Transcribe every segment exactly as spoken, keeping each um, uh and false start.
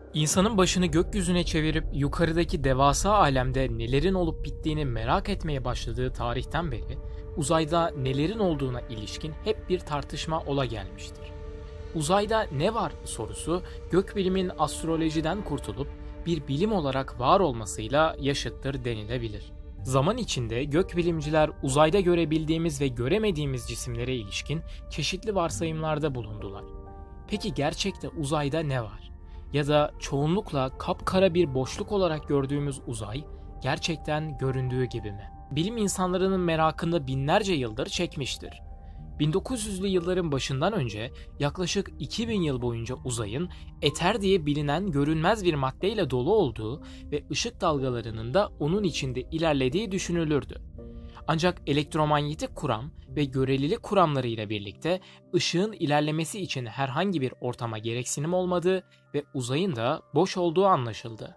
İnsanın başını gökyüzüne çevirip yukarıdaki devasa alemde nelerin olup bittiğini merak etmeye başladığı tarihten beri uzayda nelerin olduğuna ilişkin hep bir tartışma ola gelmiştir. Uzayda ne var sorusu gökbilimin astrolojiden kurtulup bir bilim olarak var olmasıyla yaşıttır denilebilir. Zaman içinde gökbilimciler uzayda görebildiğimiz ve göremediğimiz cisimlere ilişkin çeşitli varsayımlarda bulundular. Peki gerçekte uzayda ne var? Ya da çoğunlukla kapkara bir boşluk olarak gördüğümüz uzay gerçekten göründüğü gibi mi? Bilim insanlarının merakını binlerce yıldır çekmiştir. bin dokuz yüzlü yılların başından önce yaklaşık iki bin yıl boyunca uzayın eter diye bilinen görünmez bir maddeyle dolu olduğu ve ışık dalgalarının da onun içinde ilerlediği düşünülürdü. Ancak elektromanyetik kuram ve görelilik kuramları ile birlikte ışığın ilerlemesi için herhangi bir ortama gereksinim olmadığı ve uzayın da boş olduğu anlaşıldı.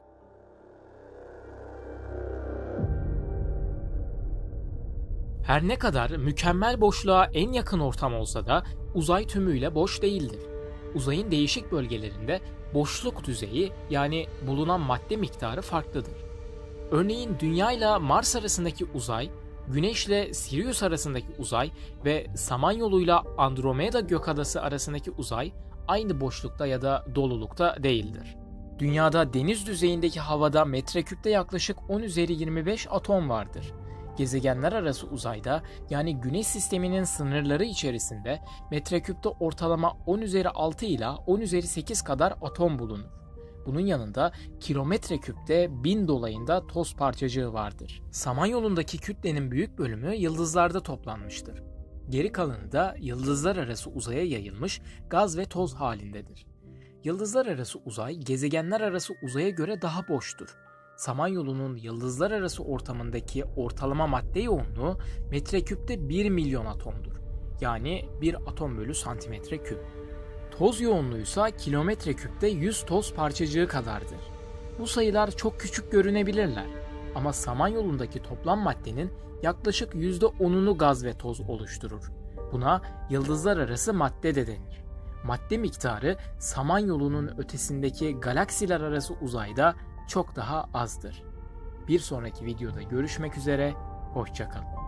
Her ne kadar mükemmel boşluğa en yakın ortam olsa da uzay tümüyle boş değildir. Uzayın değişik bölgelerinde boşluk düzeyi yani bulunan madde miktarı farklıdır. Örneğin Dünya ile Mars arasındaki uzay, Güneş ile Sirius arasındaki uzay ve Samanyolu ile Andromeda gökadası arasındaki uzay aynı boşlukta ya da dolulukta değildir. Dünyada deniz düzeyindeki havada metreküpte yaklaşık on üzeri yirmi beş atom vardır. Gezegenler arası uzayda yani Güneş sisteminin sınırları içerisinde metreküpte ortalama on üzeri altı ile on üzeri sekiz kadar atom bulunur. Bunun yanında kilometre küpte bin dolayında toz parçacığı vardır. Samanyolu'ndaki kütlenin büyük bölümü yıldızlarda toplanmıştır. Geri kalanı da yıldızlar arası uzaya yayılmış gaz ve toz halindedir. Yıldızlar arası uzay gezegenler arası uzaya göre daha boştur. Samanyolu'nun yıldızlar arası ortamındaki ortalama madde yoğunluğu metreküpte bir milyon atomdur. Yani bir atom bölü santimetre küp. Toz yoğunluğuysa kilometre küpte yüz toz parçacığı kadardır. Bu sayılar çok küçük görünebilirler ama Samanyolu'ndaki toplam maddenin yaklaşık yüzde onunu gaz ve toz oluşturur. Buna yıldızlar arası madde de denir. Madde miktarı Samanyolu'nun ötesindeki galaksiler arası uzayda çok daha azdır. Bir sonraki videoda görüşmek üzere, hoşça kalın.